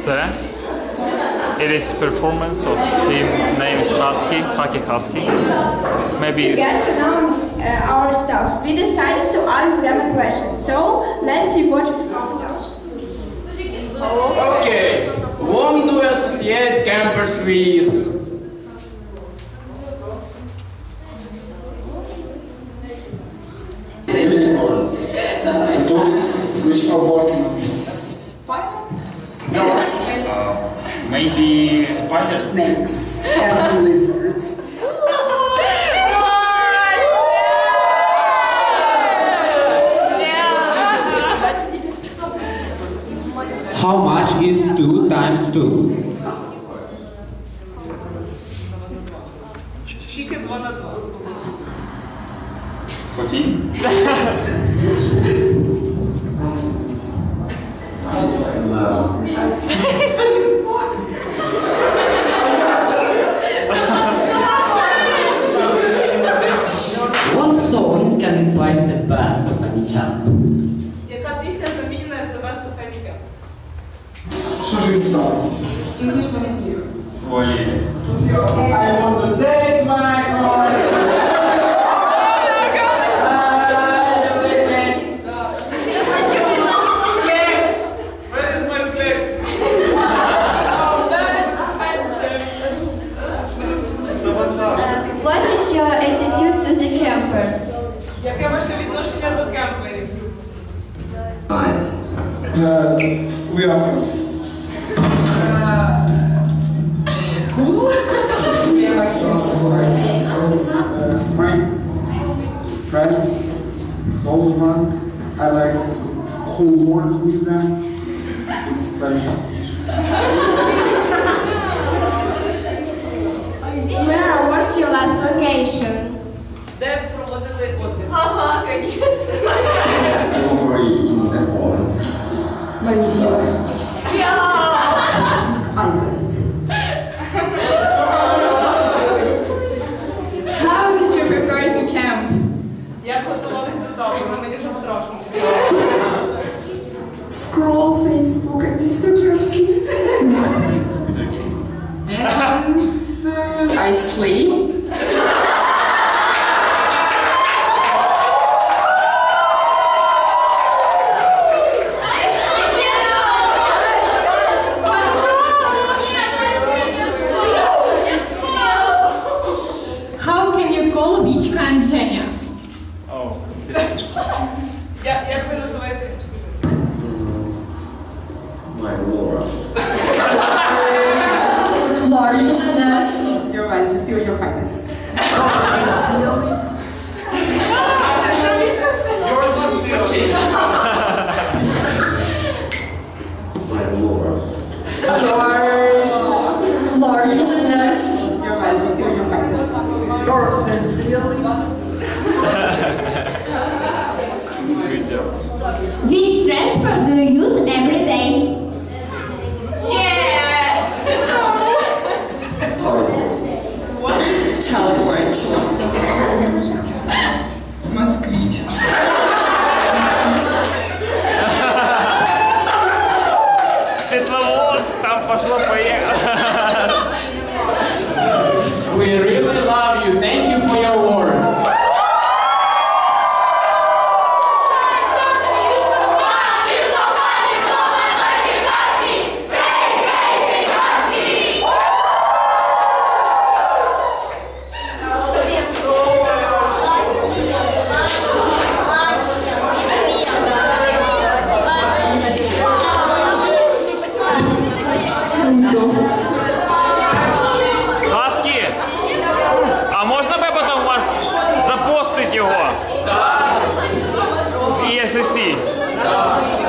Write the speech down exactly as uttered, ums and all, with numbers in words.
C. It is performance of team name is Haski, Haki Haski. Maybe to get to know uh, our stuff, we decided to ask them a question. So let's see what we found out. Okay, whom do you associate campers with? Dogs which are walking. Spiders. Dogs. uh, maybe spiders. Snakes. And lizards. How much is two times two? Fourteen. What song can replace the best of any camp? Яка пісня замінена з The Best of Any Camp? Що ж він став? English one here. Ой. I want to take my horse. Where is my flex? What is your attitude to the campers? Яке ваше відношення до кемперів? Nice. Uh, we are friends. Cool. Yeah, my friends support. Uh, my friends, close one, I like to co-work with them. It's special. Where was your last vacation? Де проводили отдих? Ага, звісно. Don't worry, in the hall. Maldives. Island. How did you prepare to camp? Як готувались додому? Мені вже страшно. Scroll Facebook and Instagram feed. Dance. I sleep. How can you call Вичка and Женя? О, интересно. Я- Як ви називаєте? My Laura. Largest nest. Your Majesty or Your Highness. My Laura. Large. Largest nest. Your Majesty or Your Highness. Your sincerely. Good job. Which transport do you use every day? Yes! Teleport. Москвич. Светловодск, там пошло-поехало. We really love you. Thank you for your work. Хаски, а можно бы потом вас запостить его? Да. И эс эс си.